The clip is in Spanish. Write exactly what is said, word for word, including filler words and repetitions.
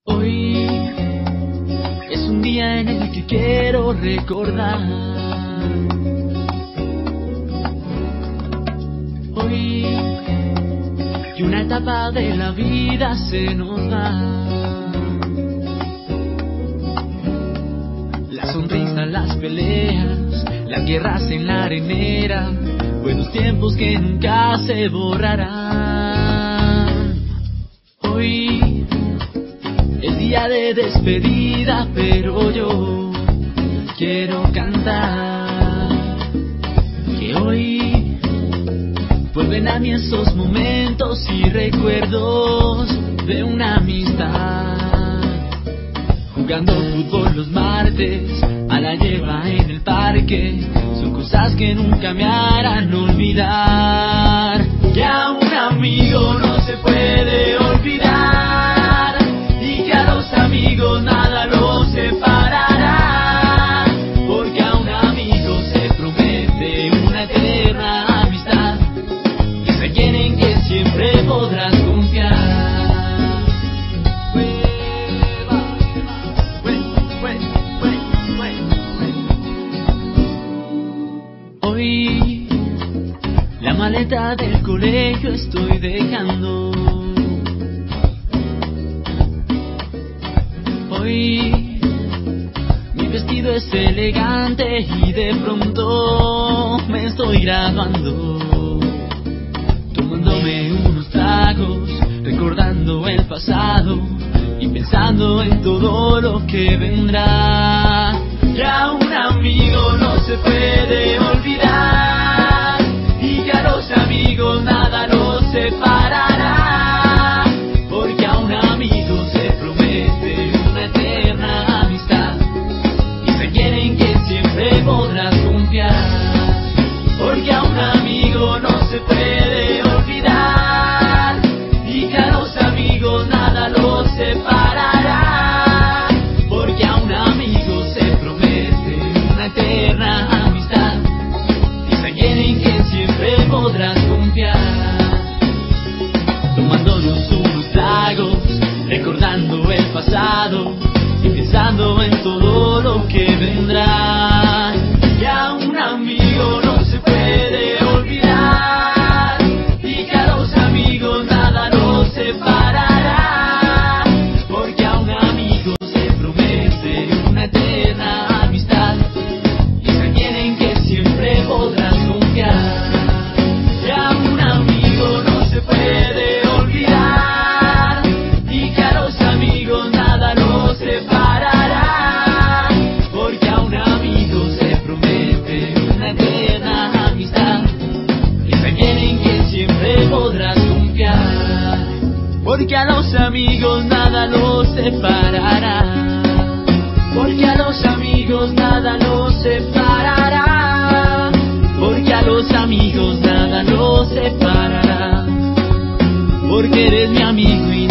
Hoy es un día en el que quiero recordar. Hoy que una etapa de la vida se nos va. La sonrisa, las peleas, las guerras en la arenera, buenos tiempos que nunca se borrarán. Hoy es día de despedida, pero yo quiero cantar que hoy vuelven a mí esos momentos y recuerdos de una amistad. Jugando fútbol los martes, a la hierba en el parque, son cosas que nunca me harán olvidar. Que a un amigo no se puede olvidar, y que a los amigos nada los separará, porque a un amigo se promete una eterna amistad, es alguien en quien siempre podrás confiar. Hoy la maleta del colegio estoy dejando. Hoy mi vestido es elegante y de pronto me estoy graduando, tomándome unos tragos, recordando el pasado y pensando en todo lo que vendrá. Que a un amigo no se puede olvidar, y que a los amigos nada los separará, porque a un amigo se promete una eterna amistad, y es alguien en quien siempre podrás confiar. Porque a un amigo no se puede olvidar, y que a los amigos nada los separará, porque a un amigo se eterna amistad, es alguien en quien siempre podrás confiar. Tomándonos unos tragos, recordando el pasado y pensando en todo lo que vendrá. Que a un amigo no se puede olvidar, y que a los amigos nada los separará, porque a un amigo se promete una eterna amistad, podrás confiar. Que a un amigo no se puede olvidar, y que a los amigos nada los separará, porque a un amigo se promete una eterna amistad, es alguien en quien siempre podrás confiar. Porque a los amigos nada los separará, porque a los amigos nada los separará, porque a los amigos nada los separará, porque eres mi amigo y